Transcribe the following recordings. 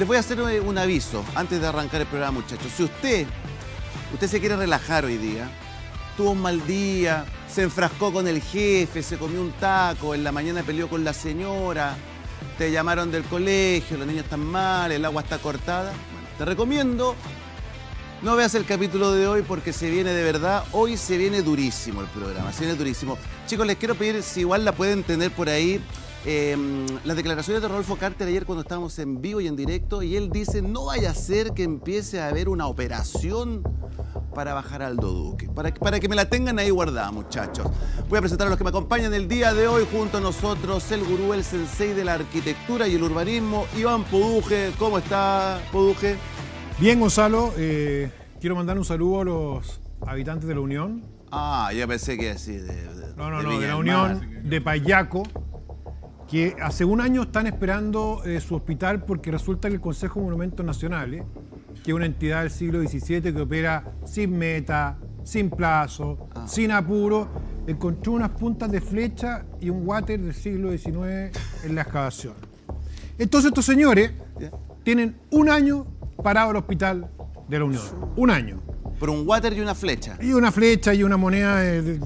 Les voy a hacer un aviso antes de arrancar el programa, muchachos. Si usted se quiere relajar hoy día, tuvo un mal día, se enfrascó con el jefe, se comió un taco, en la mañana peleó con la señora, te llamaron del colegio, los niños están mal, el agua está cortada. Bueno, te recomiendo, no veas el capítulo de hoy porque se viene de verdad, hoy se viene durísimo el programa, se viene durísimo. Chicos, les quiero pedir si igual la pueden tener por ahí, las declaraciones de Rodolfo Carter ayer cuando estábamos en vivo y en directo, y él dice, no vaya a ser que empiece a haber una operación para bajar a Aldo Duque. Para que me la tengan ahí guardada, muchachos. Voy a presentar a los que me acompañan el día de hoy. Junto a nosotros, el gurú, el sensei de la arquitectura y el urbanismo, Iván Poduje. ¿Cómo está, Poduje? Bien, Gonzalo. Quiero mandar un saludo a los habitantes de La Unión. Ah, ya pensé que así No, de La Unión, de Payaco, que hace un año están esperando su hospital porque resulta que el Consejo de Monumentos Nacionales, que es una entidad del siglo XVII que opera sin meta, sin plazo, sin apuro, encontró unas puntas de flecha y un water del siglo XIX en la excavación. Entonces estos señores tienen un año parado el hospital de La Unión. Un año. Por un water y una flecha. Y una flecha y una moneda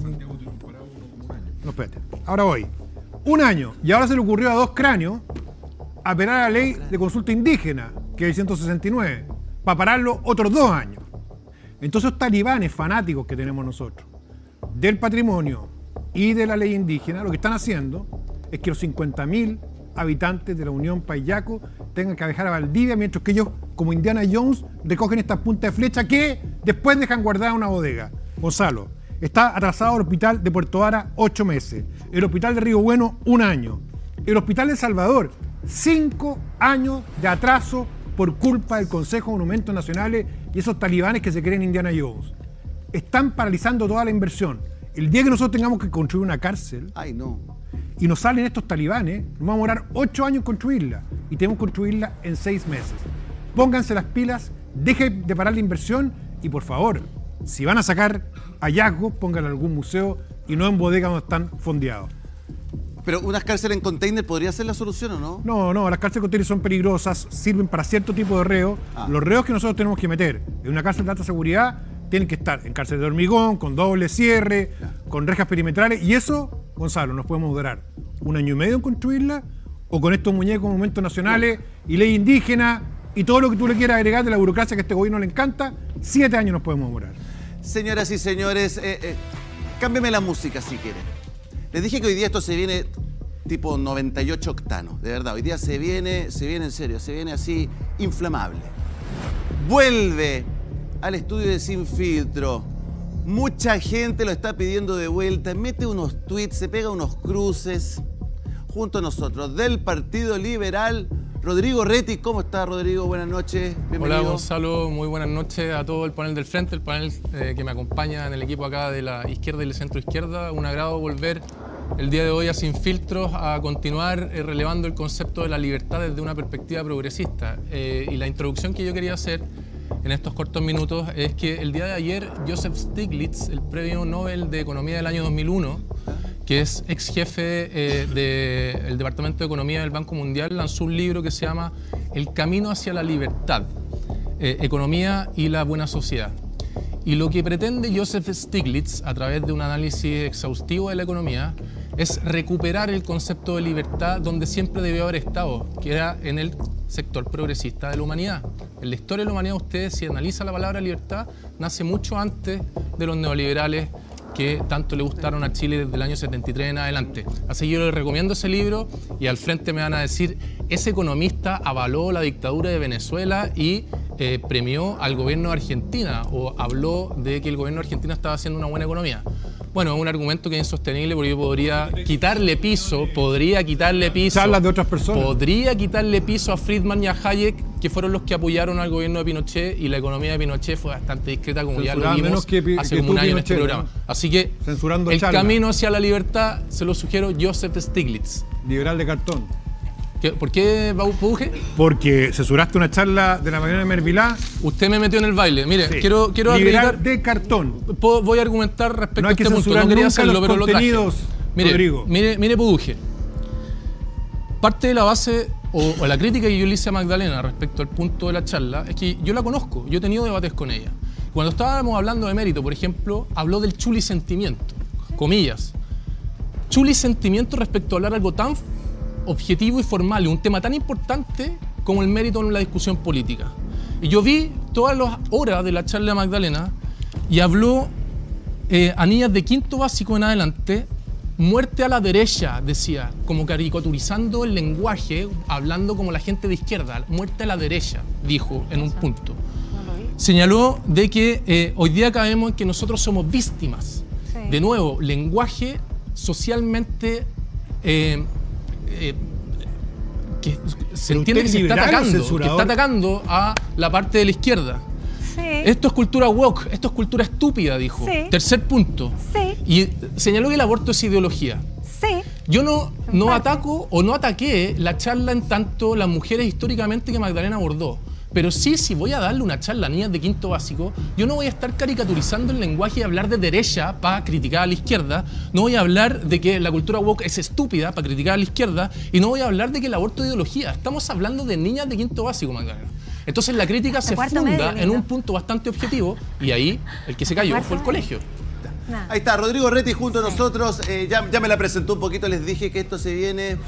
No, espérate. Ahora voy. Un año. Y ahora se le ocurrió a dos cráneos apelar a la ley de consulta indígena, que es el 169, para pararlo otros 2 años. Entonces los talibanes fanáticos que tenemos nosotros del patrimonio y de la ley indígena, lo que están haciendo es que los 50.000 habitantes de la Unión Payaco tengan que viajar a Valdivia, mientras que ellos, como Indiana Jones, recogen estas puntas de flecha que después dejan guardada en una bodega. Gonzalo, está atrasado el hospital de Puerto Vara 8 meses, el hospital de Río Bueno 1 año, el hospital de El Salvador 5 años de atraso por culpa del Consejo de Monumentos Nacionales y esos talibanes que se creen Indiana Jones. Están paralizando toda la inversión. El día que nosotros tengamos que construir una cárcel, ay, no, y nos salen estos talibanes, nos vamos a demorar 8 años en construirla y tenemos que construirla en 6 meses. Pónganse las pilas, dejen de parar la inversión y por favor, si van a sacar hallazgos, pónganlo en algún museo y no en bodegas donde están fondeados. Pero unas cárceles en container podría ser la solución, ¿o no? No, las cárceles en container son peligrosas, sirven para cierto tipo de reos. Los reos que nosotros tenemos que meter en una cárcel de alta seguridad tienen que estar en cárcel de hormigón, con doble cierre, con rejas perimetrales, y eso, Gonzalo, nos podemos durar 1 año y medio en construirla, o con estos muñecos monumentos nacionales y ley indígena y todo lo que tú le quieras agregar de la burocracia que a este gobierno le encanta, 7 años nos podemos demorar. Señoras y señores, cámbiame la música si quieren. Les dije que hoy día esto se viene tipo 98 octanos, de verdad. Hoy día se viene en serio, se viene así, inflamable. Vuelve al estudio de Sin Filtro. Mucha gente lo está pidiendo de vuelta. Mete unos tweets, se pega unos cruces. Junto a nosotros, del Partido Liberal, Rodrigo Rettig. ¿Cómo está, Rodrigo? Buenas noches. Bienvenido. Hola, Gonzalo. Muy buenas noches a todo el panel del frente, el panel que me acompaña en el equipo acá de la izquierda y el centro izquierda. Un agrado volver el día de hoy a Sin Filtros a continuar relevando el concepto de la libertad desde una perspectiva progresista. Y la introducción que yo quería hacer en estos cortos minutos es que el día de ayer Joseph Stiglitz, el premio Nobel de Economía del año 2001, que es ex jefe del Departamento de Economía del Banco Mundial, lanzó un libro que se llama El camino hacia la libertad, economía y la buena sociedad. Y lo que pretende Joseph Stiglitz, a través de un análisis exhaustivo de la economía, es recuperar el concepto de libertad donde siempre debió haber estado, que era en el sector progresista de la humanidad. En la historia de la humanidad, ustedes, si analizan la palabra libertad, nace mucho antes de los neoliberales que tanto le gustaron a Chile desde el año 73 en adelante. Así que yo les recomiendo ese libro y al frente me van a decir, ese economista avaló la dictadura de Venezuela y premió al gobierno de Argentina o habló de que el gobierno de Argentina estaba haciendo una buena economía. Bueno, es un argumento que es insostenible porque yo podría quitarle piso, charlas de otras personas. Podría quitarle piso a Friedman y a Hayek, que fueron los que apoyaron al gobierno de Pinochet, y la economía de Pinochet fue bastante discreta, como ya lo vimos hace como un año en este programa. Así que el camino hacia la libertad se lo sugiero Joseph Stiglitz. Liberal de cartón. ¿Por qué, Poduje? Porque censuraste una charla de la Mariana Mervilá. Usted me metió en el baile. Mire, sí. quiero Liberal de cartón. Voy a argumentar respecto no hay a este punto. No quería hacerlo, pero lo traje. Rodrigo. Mire, Poduje. Parte de la base o la crítica que yo le hice a Magdalena respecto al punto de la charla es que yo la conozco, yo he tenido debates con ella. Cuando estábamos hablando de mérito, por ejemplo, habló del chulisentimiento, comillas. Chulisentimiento respecto a hablar algo tan objetivo y formal, y un tema tan importante como el mérito en la discusión política. Y yo vi todas las horas de la charla de Magdalena y habló a niñas de quinto básico en adelante, muerte a la derecha, decía, como caricaturizando el lenguaje, hablando como la gente de izquierda, muerte a la derecha, dijo en un punto. Señaló de que hoy día caemos en que nosotros somos víctimas. Sí. De nuevo, lenguaje socialmente que se entiende que se está atacando a la parte de la izquierda. Sí. Esto es cultura woke, esto es cultura estúpida, dijo. Sí. Tercer punto. Sí. Y señaló que el aborto es ideología. Sí. Yo no ataco o no ataqué la charla en tanto las mujeres históricamente que Magdalena abordó. Pero sí, si voy a darle una charla a niñas de quinto básico, yo no voy a estar caricaturizando el lenguaje y hablar de derecha para criticar a la izquierda, no voy a hablar de que la cultura woke es estúpida para criticar a la izquierda, y no voy a hablar de que el aborto es ideología. Estamos hablando de niñas de quinto básico, Magdalena. Entonces la crítica se funda en un punto bastante objetivo, y ahí el que se cayó fue el colegio. Ahí está, Rodrigo Retti junto a nosotros. Ya me la presentó un poquito, les dije que esto se viene...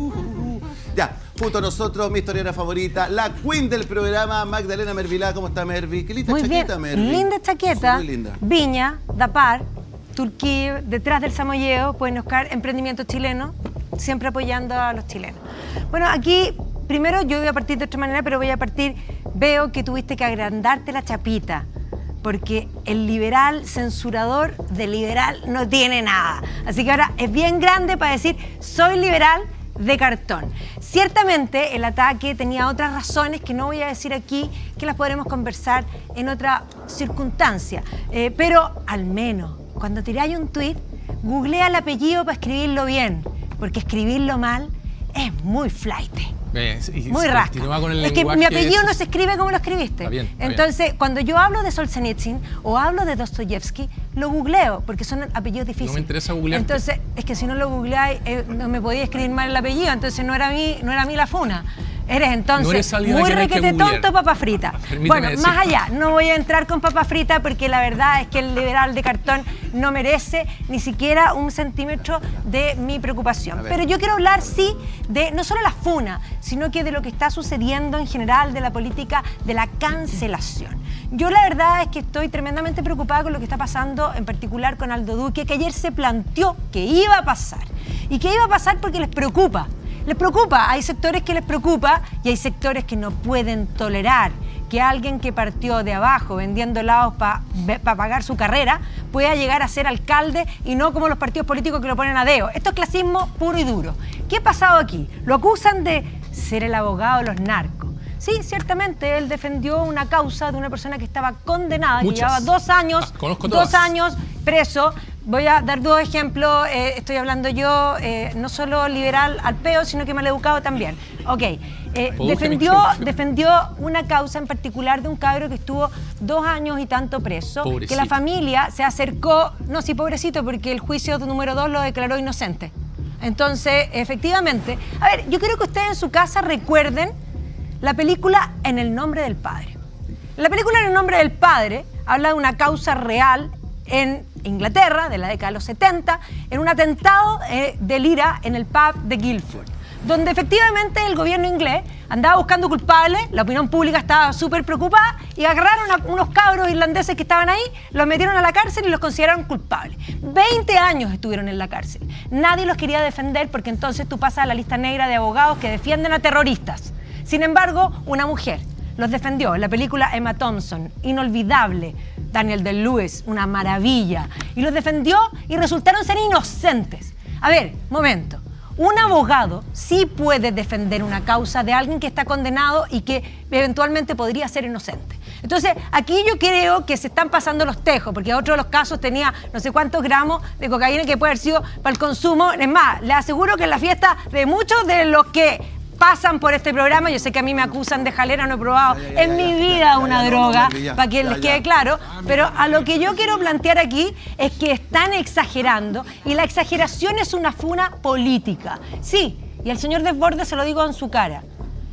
Ya, junto a nosotros, mi historiadora favorita, la queen del programa, Magdalena Mervilá. ¿Cómo está, Mervi? Qué linda chaqueta, Mervi. Linda chaqueta. Muy linda. Viña, Dapar, Turquía, detrás del Samoyeo, pueden buscar emprendimiento chileno, siempre apoyando a los chilenos. Bueno, aquí, primero yo voy a partir de otra manera, pero voy a partir, veo que tuviste que agrandarte la chapita, porque el liberal censurador de liberal no tiene nada. Así que ahora es bien grande para decir, soy liberal de cartón. Ciertamente el ataque tenía otras razones que no voy a decir aquí, que las podremos conversar en otra circunstancia. Pero al menos, cuando tiráis un tuit, googlea el apellido para escribirlo bien, porque escribirlo mal es muy flaite. Muy rasca. Es que mi apellido no se escribe como lo escribiste. Está bien. Entonces, cuando yo hablo de Solzhenitsyn o hablo de Dostoyevsky, lo googleo, porque son apellidos difíciles. No me interesa googlear. Entonces, es que si no lo googleáis, no me podía escribir mal el apellido, entonces no era a mí la funa. Eres entonces muy requete tonto, papa frita. Bueno, más allá, no voy a entrar con papa frita porque la verdad es que el liberal de cartón no merece ni siquiera un centímetro de mi preocupación. Pero yo quiero hablar, sí, de no solo la funa, sino que de lo que está sucediendo en general, de la política de la cancelación. Yo la verdad es que estoy tremendamente preocupada con lo que está pasando, en particular con Aldo Duque, que ayer se planteó que iba a pasar. Y que iba a pasar porque les preocupa. Les preocupa, hay sectores que les preocupa y hay sectores que no pueden tolerar que alguien que partió de abajo vendiendo helados para pagar su carrera pueda llegar a ser alcalde y no como los partidos políticos que lo ponen a deo. Esto es clasismo puro y duro. ¿Qué ha pasado aquí? Lo acusan de ser el abogado de los narcos. Sí, ciertamente, él defendió una causa de una persona que estaba condenada, que llevaba 2 años, 2 años preso. Voy a dar 2 ejemplos, estoy hablando yo, no solo liberal al peo, sino que maleducado también. Ok, defendió una causa en particular de un cabro que estuvo 2 años y tanto preso, pobrecito. Que la familia se acercó, no, sí, pobrecito, porque el juicio número 2 lo declaró inocente. Entonces, efectivamente, a ver, yo quiero que ustedes en su casa recuerden la película En el nombre del padre. La película En el nombre del padre habla de una causa real en Inglaterra, de la década de los 70, en un atentado del IRA en el pub de Guildford, donde efectivamente el gobierno inglés andaba buscando culpables, la opinión pública estaba súper preocupada y agarraron a unos cabros irlandeses que estaban ahí, los metieron a la cárcel y los consideraron culpables. 20 años estuvieron en la cárcel. Nadie los quería defender porque entonces tú pasas a la lista negra de abogados que defienden a terroristas. Sin embargo, una mujer los defendió. En la película Emma Thompson, inolvidable. Daniel Day-Lewis, una maravilla. Y los defendió y resultaron ser inocentes. A ver, momento. Un abogado sí puede defender una causa de alguien que está condenado y que eventualmente podría ser inocente. Entonces, aquí yo creo que se están pasando los tejos, porque otro de los casos tenía no sé cuántos gramos de cocaína que puede haber sido para el consumo. Es más, les aseguro que en la fiesta de muchos de los que pasan por este programa, yo sé que a mí me acusan de jalera, no he probado en mi vida una droga, para que les quede claro, pero a lo que yo quiero plantear aquí es que están exagerando y la exageración es una funa política. Sí, y al señor Desbordes se lo digo en su cara.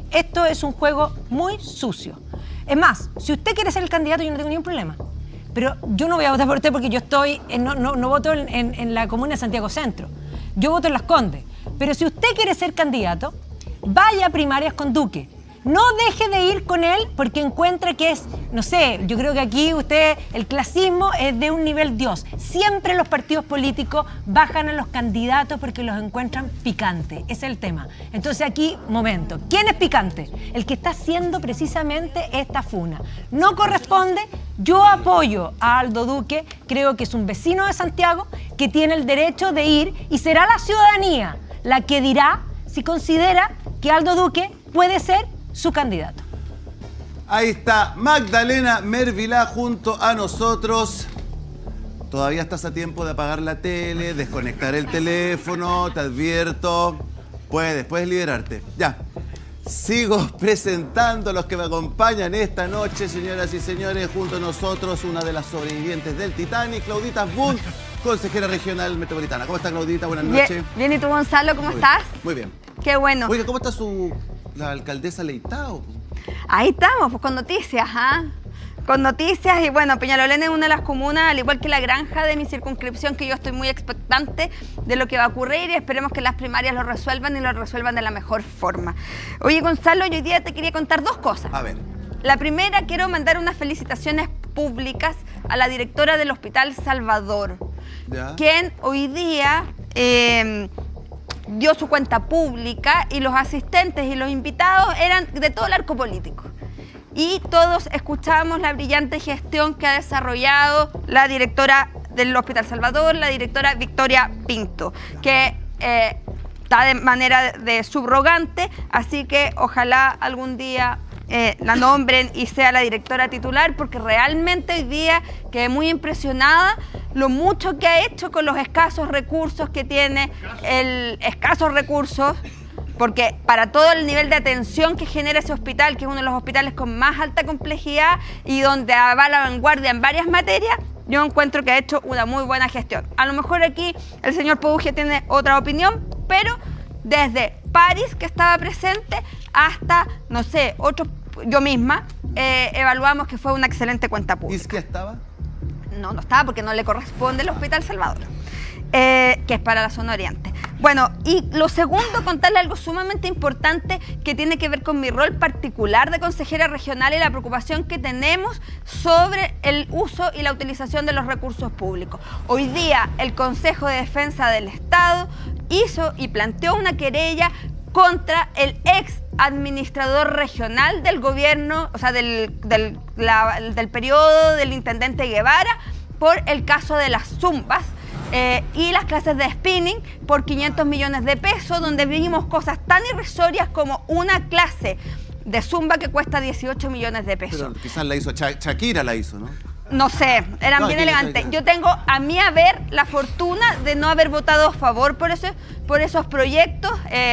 esto es un juego muy sucio. Es más, si usted quiere ser el candidato, yo no tengo ningún problema. Pero yo no voy a votar por usted porque yo estoy, no voto en la comuna de Santiago Centro. Yo voto en Las Condes. Pero si usted quiere ser candidato, vaya a primarias con Duque. No deje de ir con él porque encuentra que es, no sé, yo creo que aquí usted, el clasismo es de un nivel Dios. Siempre los partidos políticos bajan a los candidatos porque los encuentran picantes. Ese es el tema. Entonces aquí, momento, ¿quién es picante? El que está haciendo precisamente esta funa. No corresponde, yo apoyo a Aldo Duque, creo que es un vecino de Santiago que tiene el derecho de ir y será la ciudadanía la que dirá si considera que Aldo Duque puede ser su candidato. Ahí está Magdalena Mervilá junto a nosotros. Todavía estás a tiempo de apagar la tele, desconectar el teléfono, te advierto. Puedes liberarte. Ya. Sigo presentando a los que me acompañan esta noche, señoras y señores, junto a nosotros, una de las sobrevivientes del Titanic, Claudita Asbun, consejera regional metropolitana. ¿Cómo está, Claudita? Buenas noches. Bien, ¿y tú, Gonzalo? ¿Cómo estás? Muy bien. Qué bueno. Oiga, ¿cómo está la alcaldesa Leitao? Ahí estamos, pues con noticias, ¿ah? Con noticias y bueno, Peñalolén es una de las comunas, al igual que La Granja de mi circunscripción, que yo estoy muy expectante de lo que va a ocurrir y esperemos que las primarias lo resuelvan y lo resuelvan de la mejor forma. Oye, Gonzalo, yo hoy día te quería contar dos cosas. A ver. La primera, quiero mandar unas felicitaciones públicas a la directora del Hospital Salvador, ¿ya? Quien hoy día dio su cuenta pública y los asistentes y los invitados eran de todo el arco político. Y todos escuchamos la brillante gestión que ha desarrollado la directora del Hospital Salvador, la directora Victoria Pinto, que está de manera de subrogante, así que ojalá algún día la nombren y sea la directora titular, porque realmente hoy día quedé muy impresionada lo mucho que ha hecho con los escasos recursos que tiene, porque para todo el nivel de atención que genera ese hospital, que es uno de los hospitales con más alta complejidad y donde va a la vanguardia en varias materias, yo encuentro que ha hecho una muy buena gestión. A lo mejor aquí el señor Pouge tiene otra opinión, pero desde París, que estaba presente, hasta, no sé, otros, yo misma, evaluamos que fue una excelente cuenta pública. ¿Y qué estaba? No estaba porque no le corresponde el Hospital Salvador, que es para la zona oriente. Bueno, y lo segundo, contarle algo sumamente importante que tiene que ver con mi rol particular de consejera regional y la preocupación que tenemos sobre el uso y la utilización de los recursos públicos. Hoy día el Consejo de Defensa del Estado hizo y planteó una querella contra el ex administrador regional del gobierno, o sea, del periodo del intendente Guevara, por el caso de las zumbas y las clases de spinning por 500 millones de pesos, donde vimos cosas tan irrisorias como una clase de zumba que cuesta 18 millones de pesos. Pero quizás la hizo Shakira, la hizo, ¿no? No sé, eran bien elegantes. Yo tengo a mi haber la fortuna de no haber votado a favor por esos proyectos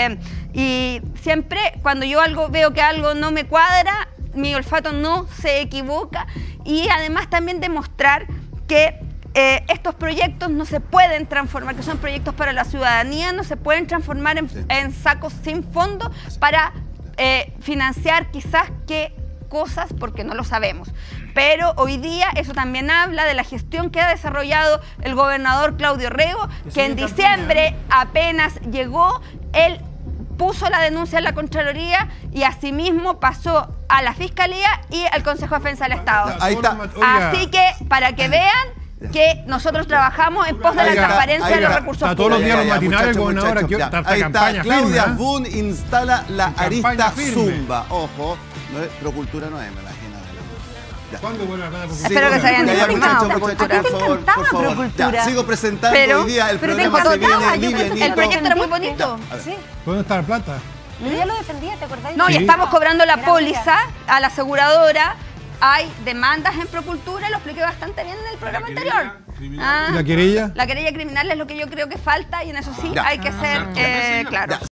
y siempre cuando yo veo que algo no me cuadra, mi olfato no se equivoca, y además también demostrar que estos proyectos no se pueden transformar, que son proyectos para la ciudadanía, no se pueden transformar en sacos sin fondo para financiar quizás qué cosas, porque no lo sabemos. Pero hoy día eso también habla de la gestión que ha desarrollado el gobernador Claudio Rego, que en diciembre apenas llegó, él puso la denuncia en la Contraloría y asimismo pasó a la Fiscalía y al Consejo de Defensa del Estado. Ahí está. Así que, para que vean que nosotros trabajamos en pos de la transparencia de los recursos públicos. Todos los días los matinales el gobernador aquí está campaña firme. Claudia Asbun instala la arista zumba. Ojo, Procultura no es, me imagino. ¿Cuándo vuelve a hablar de Procultura? Espero que se hayan informado. Por favor. Ya, sigo presentando hoy día el programa que viene livianito. El proyecto era muy bonito. Sí. ¿Dónde está la plata? Pero ya lo defendía, ¿te acordás? No, Sí. y estamos cobrando la póliza a la aseguradora. Hay demandas en Procultura, lo expliqué bastante bien en el programa anterior. ¿Y la querella? La querella criminal es lo que yo creo que falta y en eso sí hay que ser claros.